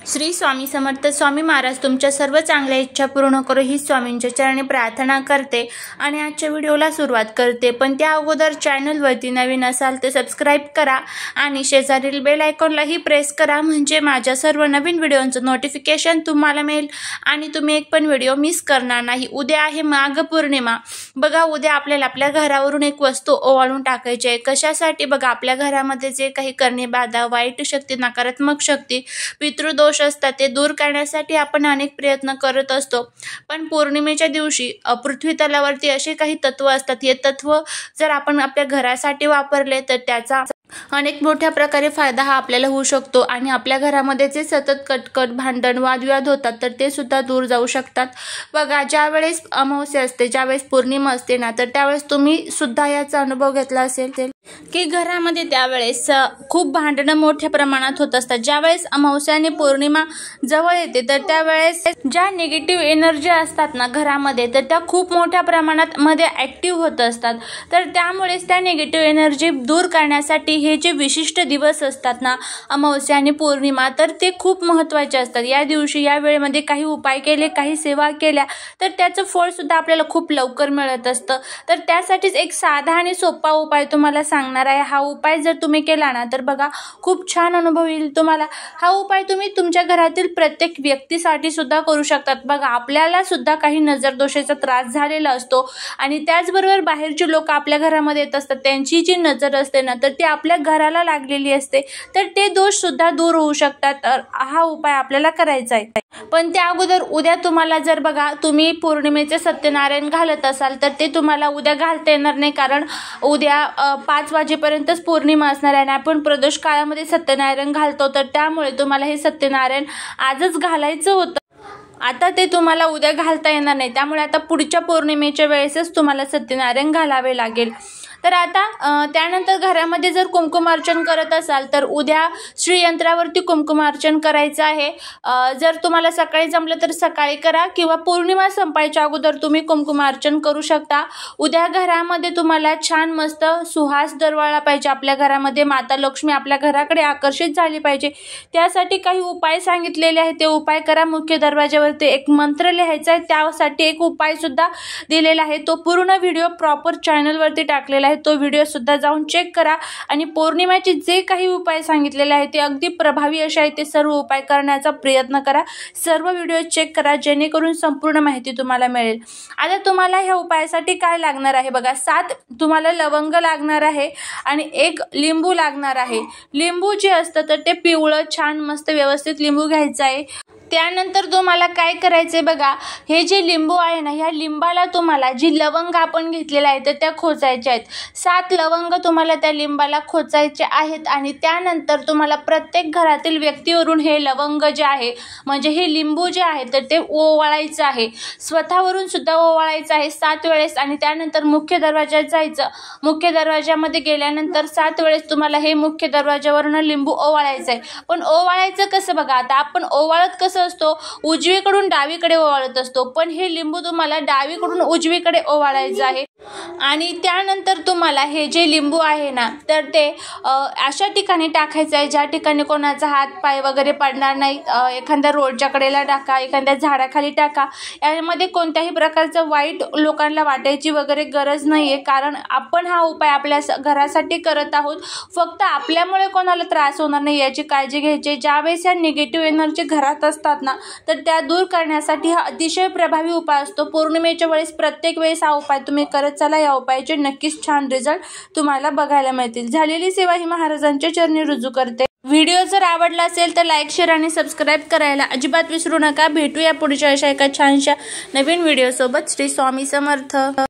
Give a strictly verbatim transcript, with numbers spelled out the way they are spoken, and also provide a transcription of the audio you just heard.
श्री स्वामी समर्थ स्वामी महाराज तुमच्या सर्व चांगल्या इच्छा पूर्ण करो ही स्वामींच्या चरणी प्रार्थना करते आणि आजच्या व्हिडिओला सुरुवात करते। पण त्या अगोदर चॅनलवरती नवीन असाल तर सबस्क्राइब करा आणि शेजारील बेल आयकॉनलाही प्रेस करा, म्हणजे माझ्या सर्व नवीन व्हिडिओंचं नोटिफिकेशन तुम्हाला मिळेल आणि तुम्ही एक पण व्हिडिओ मिस करणार नाही। उद्या आहे माघ पौर्णिमा। बघा, उद्या आपल्याला आपल्या घरावरून एक वस्तू ओवाळून टाकायची आहे। कशासाठी? बघा, आपल्या घरामध्ये जे काही करणी बाधा, वाईट शक्ती, नकारात्मक शक्ती, पितृदोष असतात ते दूर करण्यासाठी आपण अनेक प्रयत्न करत असतो। पण पौर्णिमेच्या दिवशी पृथ्वी तलावरती असे काही तत्व असतात, हे तत्व जर आपण आपल्या घरासाठी वापरले तर त्याचा अनेक मोठ्या प्रकारे फायदा हा आपल्याला होऊ शकतो आणि आपल्या घरामध्ये जे सतत कटकट, भांडण, वादविवाद होतात तर ते सुद्धा दूर जाऊ शकतात। बघा, ज्या वेळेस अमावस्या असते, ज्यावेळेस पौर्णिमा असते ना, तर त्यावेळेस तुम्ही सुद्धा याचा अनुभव घेतला असेल की घरामध्ये त्यावेळेस खूप भांडणं मोठ्या प्रमाणात होत असतात। ज्यावेळेस अमावस्या आणि पौर्णिमा जवळ येते तर त्यावेळेस ज्या निगेटिव्ह एनर्जी असतात ना घरामध्ये, तर त्या खूप मोठ्या प्रमाणात मध्ये ऍक्टिव्ह होत असतात। तर त्यामुळेच त्या निगेटिव्ह एनर्जी दूर करण्यासाठी हे जे विशिष्ट दिवस असतात ना, अमावस्या आणि पौर्णिमा, तर ते खूप महत्त्वाचे असतात। या दिवशी या वेळेमध्ये काही उपाय केले, काही सेवा केल्या तर त्याचं फळ सुद्धा आपल्याला खूप लवकर मिळत असतं। तर त्यासाठीच एक साधा आणि सोपा उपाय तुम्हाला सांगणार आहे। हा उपाय जर तुम्ही केला ना तर बघा खूप छान अनुभव येईल तुम्हाला। हा उपाय तुम्ही तुमच्या घरातील प्रत्येक व्यक्तीसाठी सुद्धा करू शकतात। बघा, आपल्याला सुद्धा काही नजर दोषाचा त्रास झालेला असतो आणि त्याचबरोबर बाहेरची लोक आपल्या घरामध्ये येत असतात, त्यांची जी नजर असते ना तर ती आपल्या घराला लागलेली असते, तर ते दोष सुद्धा दूर होऊ शकतात। तर हा उपाय आपल्याला करायचा आहे। पण त्या अगोदर उद्या तुम्हाला जर बघा तुम्ही पौर्णिमेचे सत्यनारायण घालत असाल तर ते तुम्हाला उद्या घालता येणार नाही, कारण उद्या पाच वाजेपर्यंतच पौर्णिमा असणार आहे आणि आपण प्रदोष काळामध्ये सत्यनारायण घालतो, तर त्यामुळे तुम्हाला हे सत्यनारायण आजच घालायचं होतं। आता ते तुम्हाला उद्या घालता येणार नाही, त्यामुळे आता पुढच्या पौर्णिमेच्या वेळेसच तुम्हाला सत्यनारायण घालावे लागेल। तर आता त्यानंतर घरामध्ये जर कुंकुमार्चन करत असाल तर उद्या श्रीयंत्रावरती कुंकुमार्चन करायचं आहे। जर तुम्हाला सकाळी जमलं तर सकाळी करा किंवा पौर्णिमा संपायच्या अगोदर तुम्ही कुंकुमार्चन करू शकता। उद्या घरामध्ये तुम्हाला छान मस्त सुहास दरवळला पाहिजे, आपल्या घरामध्ये माता लक्ष्मी आपल्या घराकडे आकर्षित झाली पाहिजे। त्यासाठी काही उपाय सांगितलेले आहेत, ते उपाय करा। मुख्य दरवाज्यावरती एक मंत्र लिहायचा आहे, त्यासाठी एक उपाय सुद्धा दिलेला आहे, तो पूर्ण व्हिडिओ प्रॉपर चॅनलवरती टाकलेला आहे, तो व्हिडिओ सुद्धा जाऊन चेक करा। आणि पौर्णिमेचे जे काही उपाय सांगितलेले आहेत ते अगदी प्रभावी असे आहेत, ते सर्व उपाय करण्याचा प्रयत्न करा। सर्व व्हिडिओ चेक करा जेणेकरून संपूर्ण माहिती तुम्हाला मिळेल। आता तुम्हाला ह्या उपायासाठी काय लागणार आहे बघा, सात तुम्हाला लवंग लागणार आहे आणि एक लिंबू लागणार आहे। लिंबू जे असतं तर ते पिवळं छान मस्त व्यवस्थित लिंबू घ्यायचं आहे। त्यानंतर तुम्हाला काय करायचंय बघा, हे जे लिंबू आहे ना, ह्या लिंबाला तुम्हाला जी लवंग आपण घेतलेल्या आहेत तर त्या खोचायच्या आहेत। सात लवंग तुम्हाला त्या लिंबाला खोचायचे आहेत आणि त्यानंतर तुम्हाला प्रत्येक घरातील व्यक्तीवरून हे लवंग जे आहे म्हणजे हे लिंबू जे आहे तर ते ओवाळायचं आहे, स्वतःवरून सुद्धा ओवाळायचं आहे सात वेळेस। आणि त्यानंतर मुख्य दरवाजात जायचं। मुख्य दरवाजामध्ये गेल्यानंतर सात वेळेस तुम्हाला हे मुख्य दरवाजावरून लिंबू ओवाळायचं आहे। पण ओवाळायचं कसं बघा, आता आपण ओवाळत कसं असतो, उजवीकडून डावीकडे ओवाळत असतो, पण हे लिंबू तुम्हाला डावीकडून उजवीकडे ओवाळायचं आहे। आणि त्यानंतर तुम्हाला हे जे लिंबू आहे ना तर ते अशा ठिकाणी टाकायचं आहे ज्या ठिकाणी कोणाचा हात पाय वगैरे पडणार नाही। एखाद्या रोडच्या कडेला टाका, एखाद्या झाडाखाली टाका। यामध्ये कोणत्याही प्रकारचं वाईट लोकांना वाटायची वगैरे गरज नाहीये, कारण आपण हा उपाय आपल्या घरासाठी करत आहोत। फक्त आपल्यामुळे कोणाला त्रास होणार नाही याची काळजी घ्यायची। ज्यावेळेस या निगेटिव्ह एनर्जी घरात असतात ना तर त्या दूर करण्यासाठी हा अतिशय प्रभावी उपाय असतो। पौर्णिमेच्या वेळेस प्रत्येक वेळेस हा उपाय तुम्ही करत चला, या उपायाचे नक्कीच छान रिझल्ट तुम्हाला बघायला मिळतील। झालेली सेवा ही महाराजांच्या चरणी रुजू करते। व्हिडिओ जर आवडला असेल तर लाईक, शेअर आणि सबस्क्राईब करायला अजिबात विसरू नका। भेटूया पुढच्या अशा एका छानशा नवीन व्हिडिओ सोबत। श्री स्वामी समर्थ।